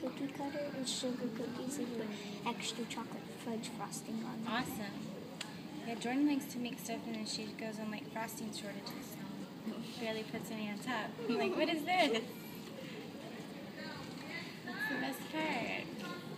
cookie cutter and sugar cookies and put extra chocolate fudge frosting on them. Awesome. Yeah, Jordan likes to make stuff and then she goes on like frosting shortages. Barely puts any on top. I'm like, what is this? That's the best part.